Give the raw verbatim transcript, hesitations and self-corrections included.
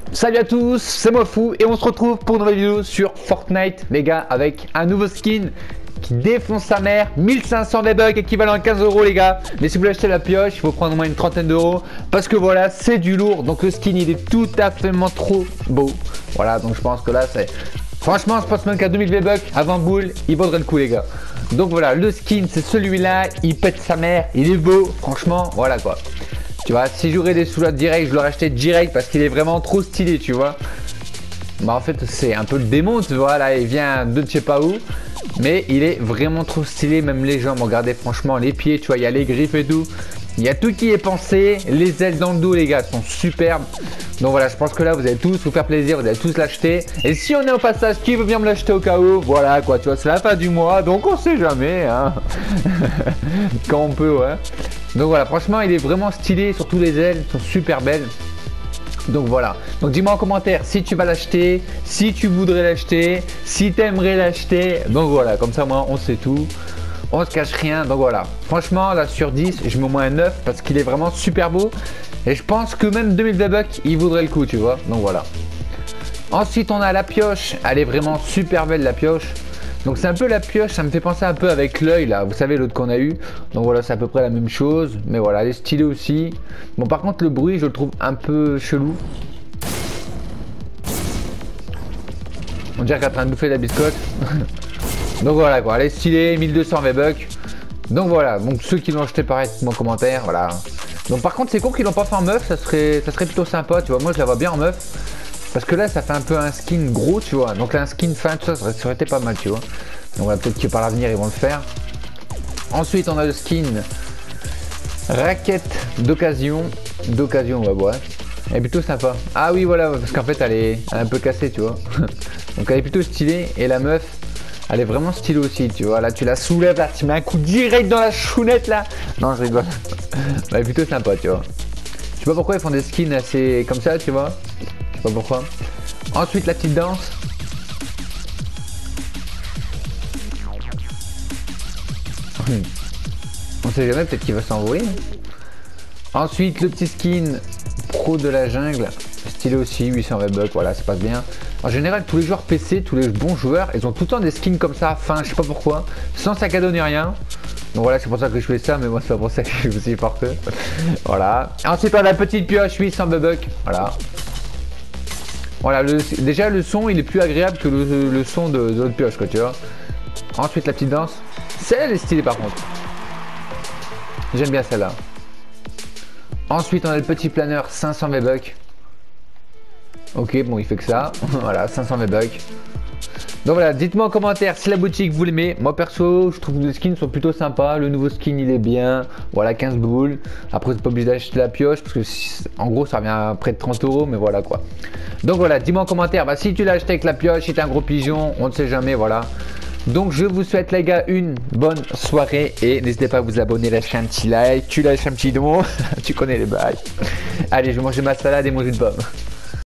Salut à tous, c'est moi Fou et on se retrouve pour une nouvelle vidéo sur Fortnite les gars, avec un nouveau skin qui défonce sa mère. Mille cinq cents V-Bucks équivalent à quinze euros les gars. Mais si vous voulez acheter la pioche, il faut prendre au moins une trentaine d'euros parce que voilà, c'est du lourd. Donc le skin il est tout à fait trop beau. Voilà, donc je pense que là c'est... Franchement, je pense même qu'à deux mille V-Bucks avant boule, il vaudrait le coup les gars. Donc voilà, le skin c'est celui-là, il pète sa mère, il est beau, franchement, voilà quoi. Tu vois, si j'aurais des sous-lots direct, je l'aurais acheté direct parce qu'il est vraiment trop stylé, tu vois. Bah en fait, c'est un peu le démon, tu vois, là, il vient de je sais pas où. Mais il est vraiment trop stylé, même les jambes, regardez franchement, les pieds, tu vois, il y a les griffes et tout. Il y a tout qui est pensé, les ailes dans le dos, les gars, sont superbes. Donc voilà, je pense que là, vous allez tous vous faire plaisir, vous allez tous l'acheter. Et si on est au passage, qui veut bien me l'acheter au cas où? Voilà, quoi, tu vois, c'est la fin du mois, donc on sait jamais, hein. Quand on peut, ouais. Donc voilà, franchement, il est vraiment stylé, surtout les ailes, sont super belles. Donc voilà, donc dis-moi en commentaire si tu vas l'acheter, si tu voudrais l'acheter, si tu aimerais l'acheter. Donc voilà, comme ça, moi, on sait tout. On se cache rien, donc voilà. Franchement, là sur dix, je mets au moins un neuf parce qu'il est vraiment super beau. Et je pense que même deux mille V-Bucks, il vaudrait le coup, tu vois. Donc voilà. Ensuite, on a la pioche. Elle est vraiment super belle, la pioche. Donc c'est un peu la pioche, ça me fait penser un peu avec l'œil là, vous savez l'autre qu'on a eu. Donc voilà, c'est à peu près la même chose. Mais voilà, elle est stylée aussi. Bon par contre le bruit je le trouve un peu chelou. On dirait qu'elle est en train de bouffer de la biscotte. Donc voilà quoi, elle est stylée, mille deux cents V-Bucks. Donc voilà, donc ceux qui l'ont acheté pareil, dites-moi en commentaire, voilà. Donc par contre c'est con qu'ils l'ont pas fait en meuf, ça serait, ça serait plutôt sympa, tu vois, moi je la vois bien en meuf. Parce que là ça fait un peu un skin gros, tu vois, donc là un skin fin, tout ça, ça aurait été pas mal, tu vois. Donc voilà, peut-être que par l'avenir ils vont le faire. Ensuite on a le skin raquette d'occasion, d'occasion, ouais, ouais. Elle est plutôt sympa. Ah oui voilà, parce qu'en fait elle est, elle est un peu cassée, tu vois. Donc elle est plutôt stylée, et la meuf, elle est vraiment stylée aussi, tu vois. Là tu la soulèves, là tu mets un coup direct dans la chounette là. Non je rigole. Elle est plutôt sympa, tu vois. Je sais pas pourquoi ils font des skins assez comme ça, tu vois. Je sais pas pourquoi. Ensuite la petite danse. On sait jamais, peut-être qu'il va s'envoyer. Ensuite le petit skin pro de la jungle. Stylé aussi, huit cents V-Bucks, voilà, ça passe bien. En général, tous les joueurs P C, tous les bons joueurs, ils ont tout le temps des skins comme ça, fin, je sais pas pourquoi, sans sac à dos ni rien. Donc voilà, c'est pour ça que je fais ça, mais moi c'est pas pour ça que je suis porte. Voilà. Ensuite, on a la petite pioche, huit cents V-Bucks, voilà. Voilà, le, déjà le son, il est plus agréable que le, le son de, de l'autre pioche, quoi, tu vois. Ensuite, la petite danse. Celle-là, elle est stylée par contre. J'aime bien celle-là. Ensuite, on a le petit planeur, cinq cents V-Bucks. Ok, bon, il fait que ça. Voilà, cinq cents V-Bucks. Donc voilà, dites-moi en commentaire si la boutique vous l'aimez. Moi perso, je trouve que les skins sont plutôt sympas. Le nouveau skin il est bien. Voilà, quinze boules. Après, c'est pas obligé d'acheter la pioche parce que en gros, ça revient à près de trente euros. Mais voilà quoi. Donc voilà, dis-moi en commentaire. Bah, si tu l'as acheté avec la pioche, si t'es un gros pigeon, on ne sait jamais. Voilà. Donc je vous souhaite les gars une bonne soirée et n'hésitez pas à vous abonner, lâcher un petit like, tu lâches un petit don, tu connais les bails. Allez, je vais manger ma salade et manger une pomme.